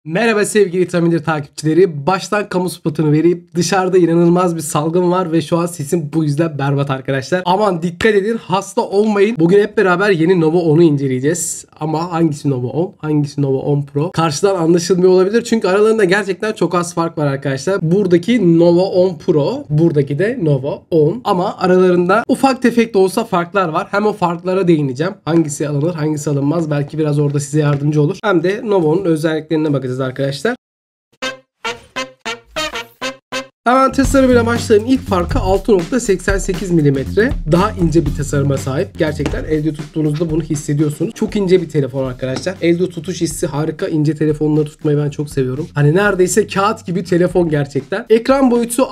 Merhaba sevgili Tamindir takipçileri. Baştan kamu spotunu verip dışarıda inanılmaz bir salgın var ve şu an sesim bu yüzden berbat arkadaşlar. Aman dikkat edin, hasta olmayın. Bugün hep beraber yeni Nova 10'u inceleyeceğiz. Ama hangisi Nova 10? Hangisi Nova 10 Pro? Karşıdan anlaşılmıyor olabilir çünkü aralarında gerçekten çok az fark var arkadaşlar. Buradaki Nova 10 Pro, buradaki de Nova 10. Ama aralarında ufak tefek de olsa farklar var. Hem o farklara değineceğim. Hangisi alınır, hangisi alınmaz. Belki biraz orada size yardımcı olur. Hem de Nova 10'un özelliklerine bakacağız arkadaşlar. Hemen tasarımıyla başlayalım. İlk farkı 6.88 mm. Daha ince bir tasarıma sahip. Gerçekten elde tuttuğunuzda bunu hissediyorsunuz. Çok ince bir telefon arkadaşlar. Elde tutuş hissi harika. İnce telefonları tutmayı ben çok seviyorum. Hani neredeyse kağıt gibi telefon gerçekten. Ekran boyutu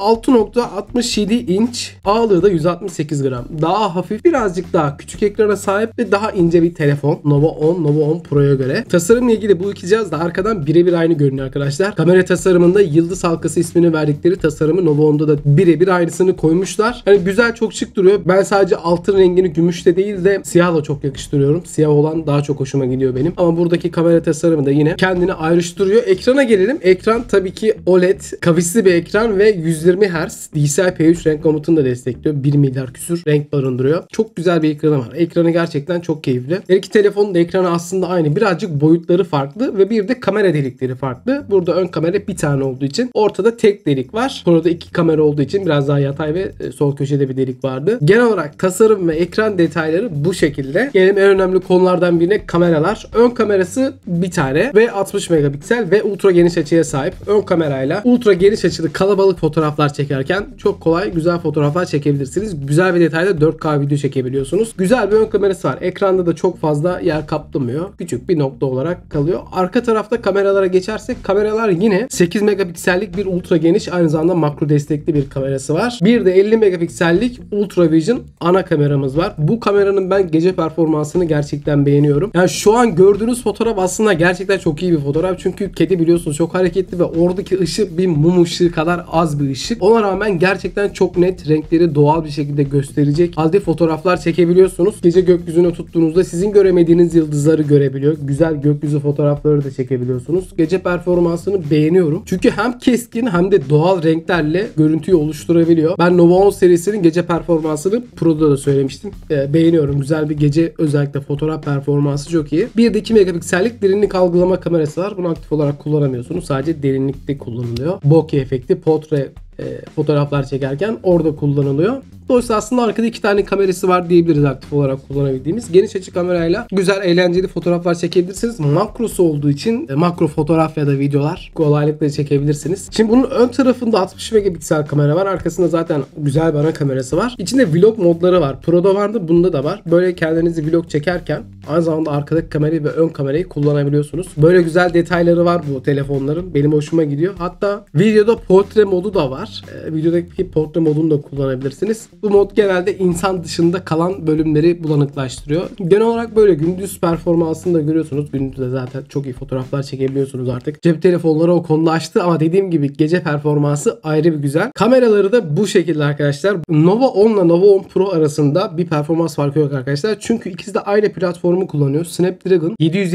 6.67 inç. Ağırlığı da 168 gram. Daha hafif, birazcık daha küçük ekrana sahip ve daha ince bir telefon. Nova 10 Pro'ya göre. Tasarımla ilgili bu iki cihaz da arkadan birebir aynı görünüyor arkadaşlar. Kamera tasarımında yıldız halkası ismini verdikleri tasarımı Nova 10'da da birebir aynısını koymuşlar. Hani güzel, çok şık duruyor. Ben sadece altın rengini gümüşle değil de siyahla çok yakıştırıyorum. Siyah olan daha çok hoşuma gidiyor benim. Ama buradaki kamera tasarımı da yine kendini ayrıştırıyor. Ekrana gelelim. Ekran tabii ki OLED kavisli bir ekran ve 120 Hz DCI-P3 renk komutunu da destekliyor. 1 milyar küsür renk barındırıyor. Çok güzel bir ekranı var. Ekranı gerçekten çok keyifli. Her iki telefonun da ekranı aslında aynı. Birazcık boyutları farklı ve bir de kamera delikleri farklı. Burada ön kamera bir tane olduğu için ortada tek delik var. Burada iki kamera olduğu için biraz daha yatay ve sol köşede bir delik vardı. Genel olarak tasarım ve ekran detayları bu şekilde. Gelelim en önemli konulardan birine, kameralar. Ön kamerası bir tane ve 60 megapiksel ve ultra geniş açıya sahip. Ön kamerayla ultra geniş açılı kalabalık fotoğraflar çekerken çok kolay güzel fotoğraflar çekebilirsiniz. Güzel bir detayda 4K video çekebiliyorsunuz. Güzel bir ön kamerası var. Ekranda da çok fazla yer kaplamıyor. Küçük bir nokta olarak kalıyor. Arka tarafta kameralara geçersek, kameralar yine 8 megapiksellik bir ultra geniş, aynı zamanda makro destekli bir kamerası var. Bir de 50 megapiksellik Ultra Vision ana kameramız var. Bu kameranın ben gece performansını gerçekten beğeniyorum. Yani şu an gördüğünüz fotoğraf aslında gerçekten çok iyi bir fotoğraf. Çünkü kedi biliyorsunuz çok hareketli ve oradaki ışık bir mum ışığı kadar az bir ışık. Ona rağmen gerçekten çok net, renkleri doğal bir şekilde gösterecek halde fotoğraflar çekebiliyorsunuz. Gece gökyüzüne tuttuğunuzda sizin göremediğiniz yıldızları görebiliyor. Güzel gökyüzü fotoğrafları da çekebiliyorsunuz. Gece performansını beğeniyorum. Çünkü hem keskin hem de doğal renklerle görüntüyü oluşturabiliyor. Ben Nova 10 serisinin gece performansını Pro'da da söylemiştim. Beğeniyorum. Güzel bir gece, özellikle fotoğraf performansı çok iyi. Bir de 2 megapiksellik derinlik algılama kamerası var. Bunu aktif olarak kullanamıyorsunuz. Sadece derinlikte kullanılıyor. Bokeh efekti, portre fotoğraflar çekerken orada kullanılıyor. Dolayısıyla aslında arkada iki tane kamerası var diyebiliriz aktif olarak kullanabildiğimiz. Geniş açı kamerayla güzel, eğlenceli fotoğraflar çekebilirsiniz. Makrosu olduğu için makro fotoğraf ya da videolar kolaylıkla çekebilirsiniz. Şimdi bunun ön tarafında 60 megapiksel kamera var. Arkasında zaten güzel bir ana kamerası var. İçinde vlog modları var. Pro'da vardı, bunda da var. Böyle kendinizi vlog çekerken aynı zamanda arkadaki kamerayı ve ön kamerayı kullanabiliyorsunuz. Böyle güzel detayları var bu telefonların. Benim hoşuma gidiyor. Hatta videoda portre modu da var. Videodaki portre modunu da kullanabilirsiniz. Bu mod genelde insan dışında kalan bölümleri bulanıklaştırıyor. Genel olarak böyle gündüz performansını da görüyorsunuz. Gündüzde zaten çok iyi fotoğraflar çekebiliyorsunuz artık. Cep telefonları o konuda açtı ama dediğim gibi gece performansı ayrı bir güzel. Kameraları da bu şekilde arkadaşlar. Nova 10 ile Nova 10 Pro arasında bir performans farkı yok arkadaşlar. Çünkü ikisi de aynı platformu kullanıyor. Snapdragon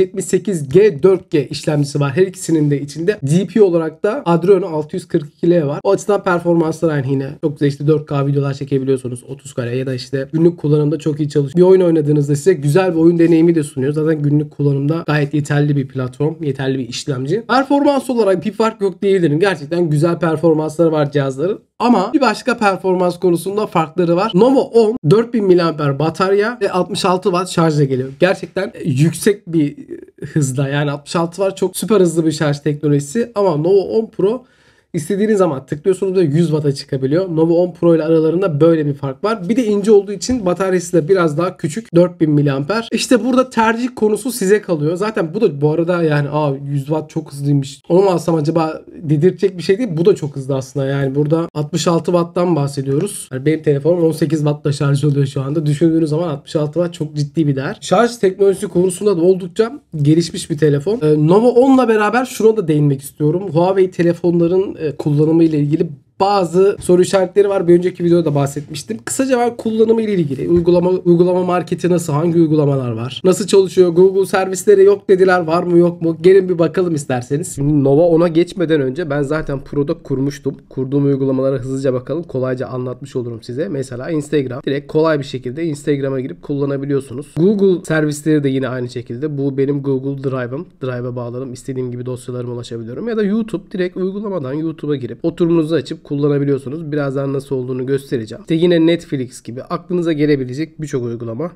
778G 4G işlemcisi var. Her ikisinin de içinde. GPU olarak da Adreno 642L var. O açıdan performanslar aynı yine. Çok güzel, işte 4K videolar çekebiliyorsunuz 30 kare ya da işte günlük kullanımda çok iyi çalışıyor. Bir oyun oynadığınızda size güzel bir oyun deneyimi de sunuyor. Zaten günlük kullanımda gayet yeterli bir platform, yeterli bir işlemci. Performans olarak bir fark yok diyebilirim. Gerçekten güzel performansları var cihazların. Ama bir başka performans konusunda farkları var. Nova 10 4000 mAh batarya ve 66 Watt şarjla geliyor. Gerçekten yüksek bir hızda, yani 66 Watt çok süper hızlı bir şarj teknolojisi ama Nova 10 Pro İstediğiniz zaman tıklıyorsunuz ve 100 Watt'a çıkabiliyor. Nova 10 Pro ile aralarında böyle bir fark var. Bir de ince olduğu için bataryası da biraz daha küçük. 4000 mAh. İşte burada tercih konusu size kalıyor. Zaten bu da bu arada yani 100 Watt çok hızlıymış, onu mu alsam acaba dedirtecek bir şey değil. Bu da çok hızlı aslında. Yani burada 66 Watt'tan bahsediyoruz. Yani benim telefonum 18 Watt'la şarj oluyor şu anda. Düşündüğünüz zaman 66 Watt çok ciddi bir değer. Şarj teknolojisi konusunda da oldukça gelişmiş bir telefon. Nova 10'la beraber şuna da değinmek istiyorum. Huawei telefonların kullanımı ile ilgili bazı soru işaretleri var. Bir önceki videoda bahsetmiştim. Kısaca ben kullanımı ile ilgili uygulama marketi nasıl, hangi uygulamalar var, nasıl çalışıyor, Google servisleri yok dediler, var mı yok mu? Gelin bir bakalım isterseniz. Şimdi Nova 10'a geçmeden önce ben zaten Pro'da kurmuştum. Kurduğum uygulamalara hızlıca bakalım. Kolayca anlatmış olurum size. Mesela Instagram. Direkt kolay bir şekilde Instagram'a girip kullanabiliyorsunuz. Google servisleri de yine aynı şekilde. Bu benim Google Drive'ım. Drive'a bağladım. İstediğim gibi dosyalarıma ulaşabiliyorum. Ya da YouTube. Direkt uygulamadan YouTube'a girip oturumunuzu açıp kullanabiliyorsunuz. Birazdan nasıl olduğunu göstereceğim. İşte yine Netflix gibi aklınıza gelebilecek birçok uygulama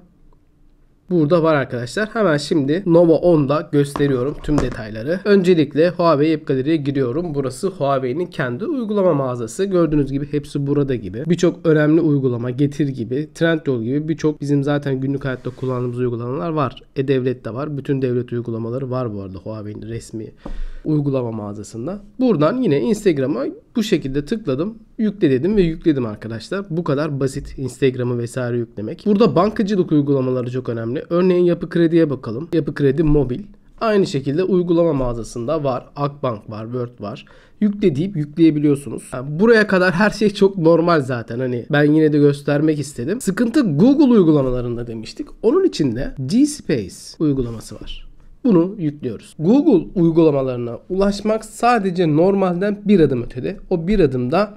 burada var arkadaşlar. Hemen şimdi Nova 10'da gösteriyorum tüm detayları. Öncelikle Huawei App Gallery'ye giriyorum. Burası Huawei'nin kendi uygulama mağazası. Gördüğünüz gibi hepsi burada gibi. Birçok önemli uygulama, Getir gibi, Trendyol gibi birçok bizim zaten günlük hayatta kullandığımız uygulamalar var. E-Devlet de var. Bütün devlet uygulamaları var bu arada Huawei'nin resmi uygulama mağazasında. Buradan yine Instagram'a bu şekilde tıkladım. Yükle dedim ve yükledim arkadaşlar. Bu kadar basit Instagram'ı vesaire yüklemek. Burada bankacılık uygulamaları çok önemli. Örneğin Yapı Kredi'ye bakalım. Yapı Kredi Mobil. Aynı şekilde uygulama mağazasında var. Akbank var, Word var. Yükle deyip yükleyebiliyorsunuz. Yani buraya kadar her şey çok normal zaten. Hani ben yine de göstermek istedim. Sıkıntı Google uygulamalarında demiştik. Onun içinde G-Space uygulaması var. Bunu yüklüyoruz. Google uygulamalarına ulaşmak sadece normalden bir adım ötede. O bir adımda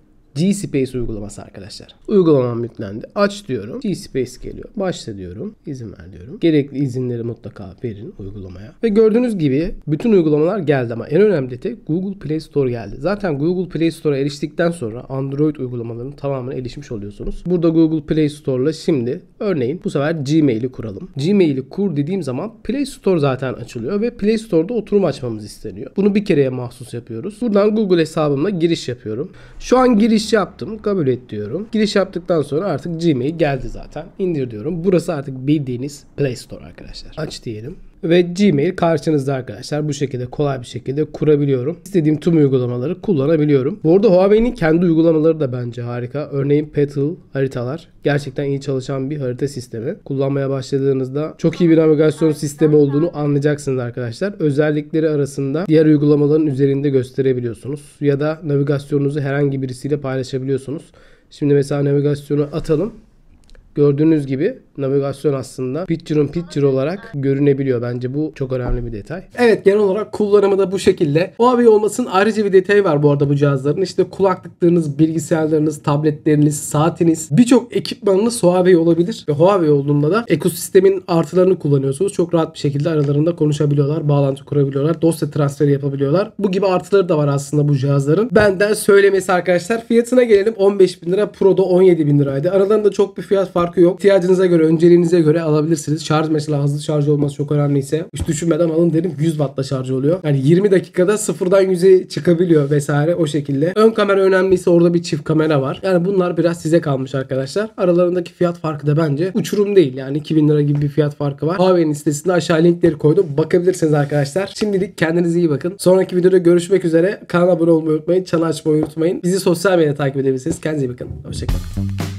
G-Space uygulaması arkadaşlar. Uygulamam yüklendi. Aç diyorum. G-Space geliyor. Başla diyorum. İzin ver diyorum. Gerekli izinleri mutlaka verin uygulamaya. Ve gördüğünüz gibi bütün uygulamalar geldi ama en önemli detay Google Play Store geldi. Zaten Google Play Store'a eriştikten sonra Android uygulamalarının tamamına erişmiş oluyorsunuz. Burada Google Play Store'la şimdi örneğin bu sefer Gmail'i kuralım. Gmail'i kur dediğim zaman Play Store zaten açılıyor ve Play Store'da oturum açmamız isteniyor. Bunu bir kereye mahsus yapıyoruz. Buradan Google hesabımla giriş yapıyorum. Şu an giriş yaptım. Kabul et diyorum. Giriş yaptıktan sonra artık Gmail geldi zaten. İndir diyorum. Burası artık bildiğiniz Play Store arkadaşlar. Aç diyelim. Ve Gmail karşınızda arkadaşlar. Bu şekilde kolay bir şekilde kurabiliyorum. İstediğim tüm uygulamaları kullanabiliyorum. Bu arada Huawei'nin kendi uygulamaları da bence harika. Örneğin Petal haritalar. Gerçekten iyi çalışan bir harita sistemi. Kullanmaya başladığınızda çok iyi bir navigasyon sistemi olduğunu anlayacaksınız arkadaşlar. Özellikleri arasında diğer uygulamaların üzerinde gösterebiliyorsunuz. Ya da navigasyonunuzu herhangi birisiyle paylaşabiliyorsunuz. Şimdi mesela navigasyonu atalım. Gördüğünüz gibi navigasyon aslında picture olarak görünebiliyor. Bence bu çok önemli bir detay. Evet, genel olarak kullanımı da bu şekilde. Huawei olmasının ayrıca bir detayı var bu arada bu cihazların. İşte kulaklıklarınız, bilgisayarlarınız, tabletleriniz, saatiniz, birçok ekipmanınız Huawei olabilir. Ve Huawei olduğunda da ekosistemin artılarını kullanıyorsunuz. Çok rahat bir şekilde aralarında konuşabiliyorlar, bağlantı kurabiliyorlar, dosya transferi yapabiliyorlar. Bu gibi artıları da var aslında bu cihazların. Benden söylemesi arkadaşlar. Fiyatına gelelim. 15.000 lira, Pro'da 17.000 liraydı. Aralarında çok bir fiyat farkı yok. İhtiyacınıza göre, önceliğinize göre alabilirsiniz. Şarj mesela hızlı şarj olması çok önemliyse hiç düşünmeden alın derim. 100 Watt'la şarj oluyor. Yani 20 dakikada sıfırdan 100'e çıkabiliyor vesaire o şekilde. Ön kamera önemliyse orada bir çift kamera var. Yani bunlar biraz size kalmış arkadaşlar. Aralarındaki fiyat farkı da bence uçurum değil. Yani 2000 lira gibi bir fiyat farkı var. Huawei'nin sitesinde aşağı linkleri koydum. Bakabilirsiniz arkadaşlar. Şimdilik kendinize iyi bakın. Sonraki videoda görüşmek üzere. Kanala abone olmayı unutmayın. Çanı açmayı unutmayın. Bizi sosyal medyada takip edebilirsiniz. Kendinize iyi bakın. Hoşçakalın.